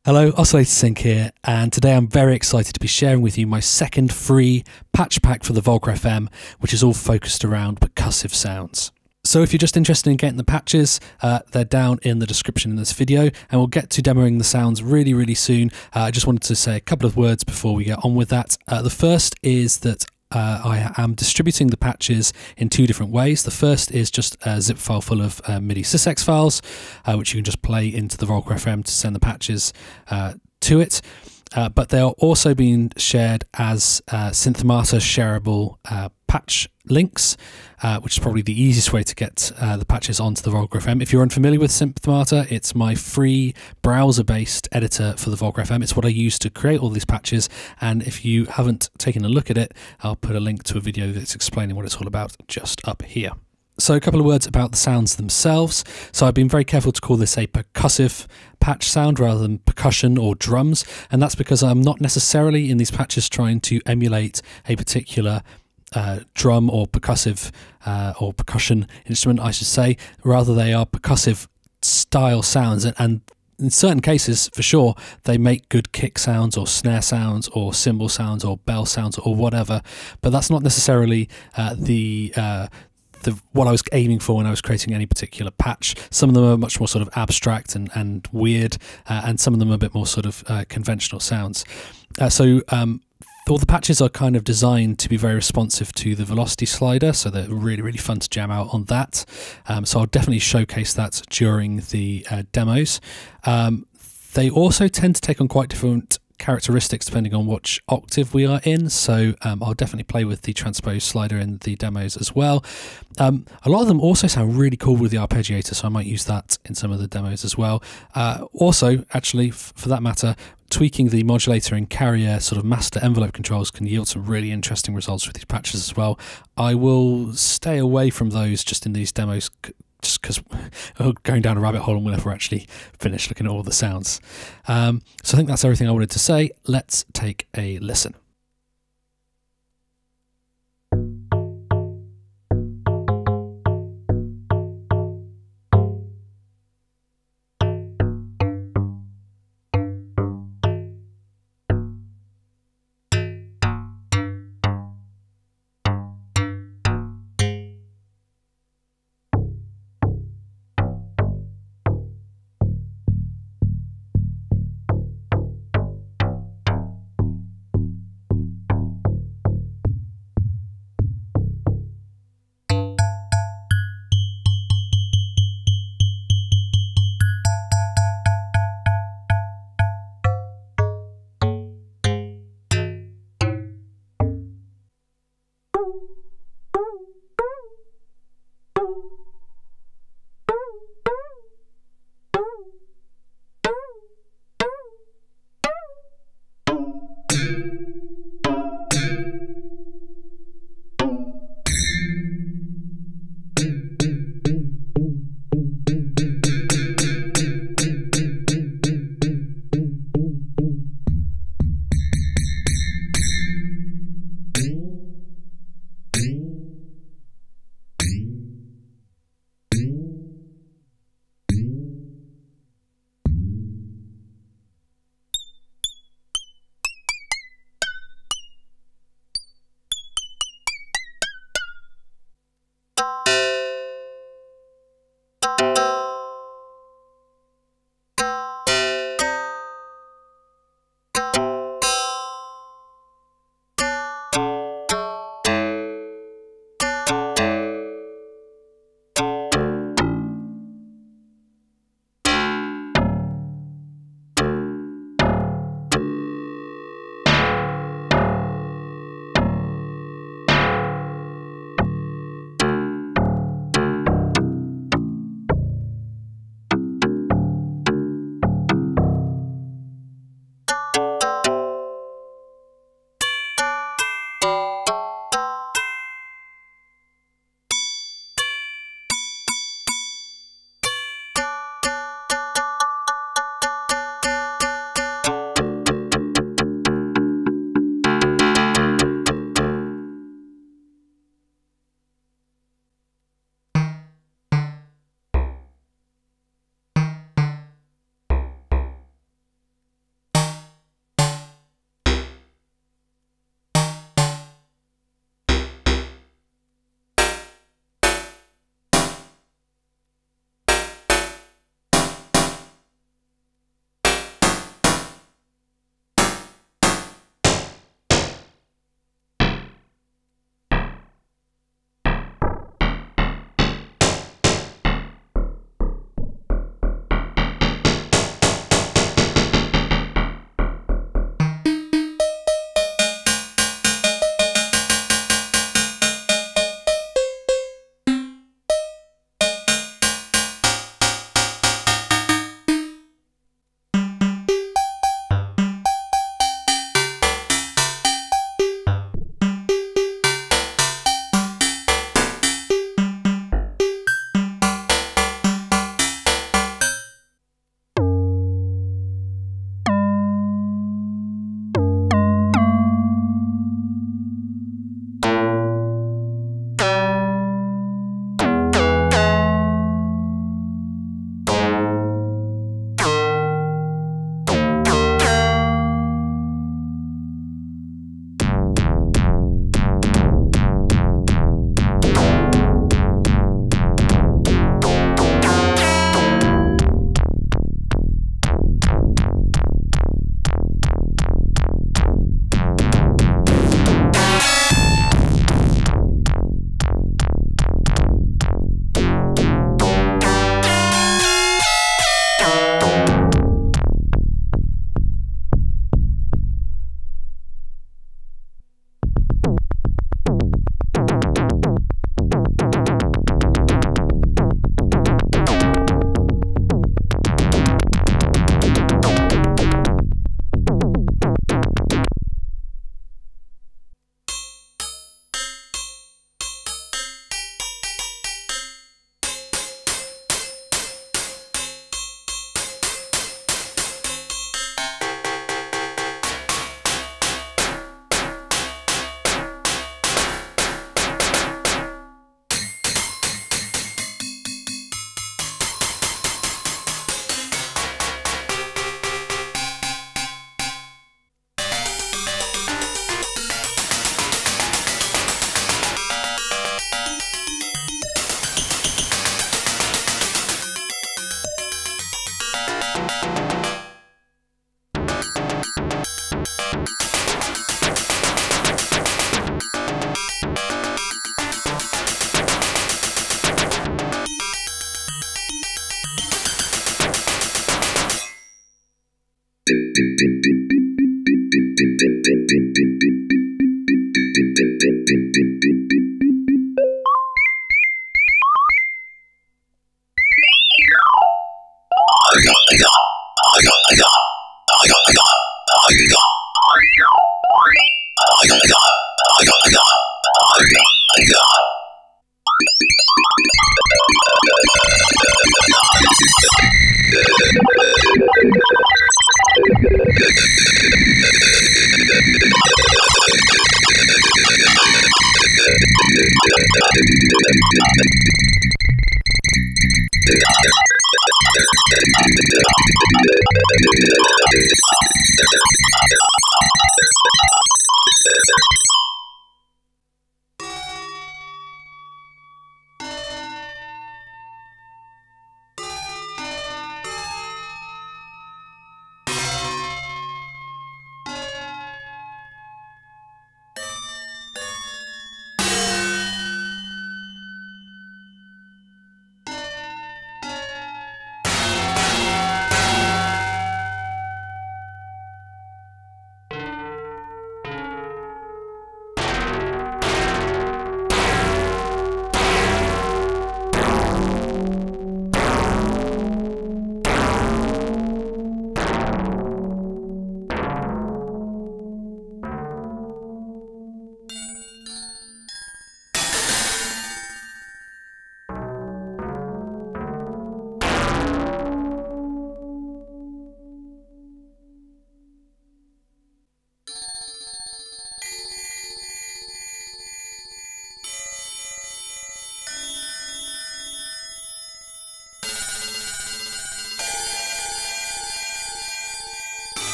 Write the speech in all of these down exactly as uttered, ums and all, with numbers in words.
Hello, Oscillator Sync here, and today I'm very excited to be sharing with you my second free patch pack for the Volca F M, which is all focused around percussive sounds. So if you're just interested in getting the patches, uh, they're down in the description in this video, and we'll get to demoing the sounds really, really soon. Uh, I just wanted to say a couple of words before we get on with that. Uh, the first is that Uh, I am distributing the patches in two different ways. The first is just a zip file full of uh, MIDI sysx files, uh, which you can just play into the Volca F M to send the patches uh, to it. Uh, but they are also being shared as uh, Synthmata shareable uh, patch links, uh, which is probably the easiest way to get uh, the patches onto the Volca F M. If you're unfamiliar with Synthmata, it's my free browser-based editor for the Volca F M. It's what I use to create all these patches, and if you haven't taken a look at it, I'll put a link to a video that's explaining what it's all about just up here. So a couple of words about the sounds themselves. So I've been very careful to call this a percussive patch sound rather than percussion or drums, and that's because I'm not necessarily in these patches trying to emulate a particular uh, drum or percussive uh, or percussion instrument, I should say. Rather, they are percussive style sounds, and, and in certain cases, for sure, they make good kick sounds or snare sounds or cymbal sounds or bell sounds or whatever, but that's not necessarily uh, the uh, The, what I was aiming for when I was creating any particular patch. Some of them are much more sort of abstract and, and weird, uh, and some of them are a bit more sort of uh, conventional sounds. Uh, so um, all the patches are kind of designed to be very responsive to the velocity slider, so they're really, really fun to jam out on that. Um, so I'll definitely showcase that during the uh, demos. Um, they also tend to take on quite different characteristics depending on which octave we are in, so um, I'll definitely play with the transpose slider in the demos as well. Um, a lot of them also sound really cool with the arpeggiator, so I might use that in some of the demos as well. Uh, also, actually, f for that matter, tweaking the modulator and carrier sort of master envelope controls can yield some really interesting results with these patches as well. I will stay away from those just in these demos, just because going down a rabbit hole and we'll never actually finish looking at all the sounds. Um, so I think that's everything I wanted to say. Let's take a listen.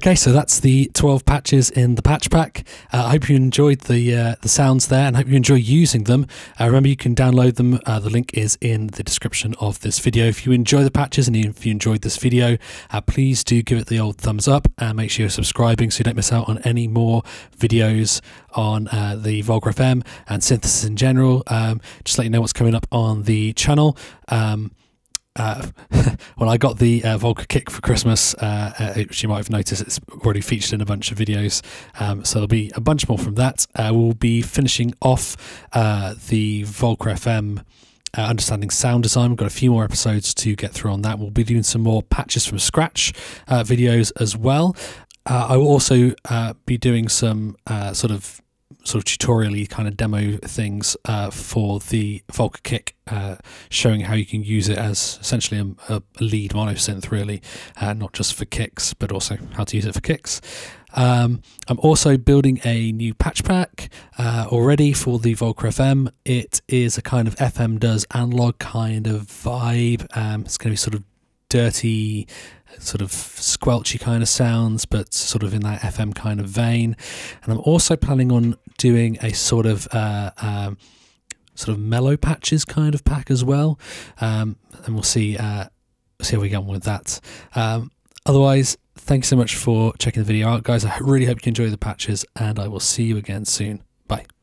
Okay, so that's the twelve patches in the patch pack. Uh, I hope you enjoyed the uh, the sounds there, and I hope you enjoy using them. Uh, remember, you can download them. Uh, the link is in the description of this video. If you enjoy the patches and if you enjoyed this video, uh, please do give it the old thumbs up and make sure you're subscribing so you don't miss out on any more videos on uh, the Volca F M and synthesis in general. Um, just let you know what's coming up on the channel. Um, Uh, well, I got the uh, Volca kick for Christmas, uh, uh, which you might have noticed it's already featured in a bunch of videos, um, so there'll be a bunch more from that. Uh, we'll be finishing off uh, the Volca F M uh, Understanding Sound Design. We've got a few more episodes to get through on that. We'll be doing some more patches from scratch uh, videos as well. Uh, I will also uh, be doing some uh, sort of sort of tutorial-y kind of demo things uh, for the Volca kick, uh, showing how you can use it as essentially a, a lead monosynth, really, uh, not just for kicks, but also how to use it for kicks. Um, I'm also building a new patch pack uh, already for the Volca F M. It is a kind of F M does analog kind of vibe. Um, it's going to be sort of dirty, sort of squelchy kind of sounds, but sort of in that F M kind of vein. And I'm also planning on doing a sort of uh, um, sort of mellow patches kind of pack as well. Um, and we'll see uh, see how we get on with that. Um, otherwise, thanks so much for checking the video out, guys. I really hope you enjoy the patches, and I will see you again soon. Bye.